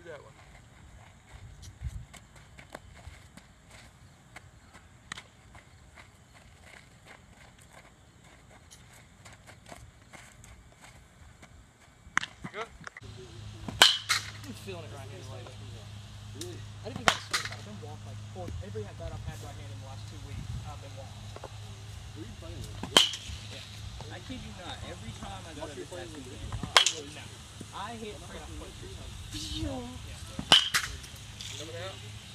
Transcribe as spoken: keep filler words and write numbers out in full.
that one. Good. I'm feeling it right handed lately. Really? I didn't even got to swing about it. I've been walking like four, every at bat I've had right hand in the last two weeks, I've been walking. Who are you playing with? Yeah. I kid you not, every time I go to this tattoo game, no. I hit pretty much. Yeah. Coming out.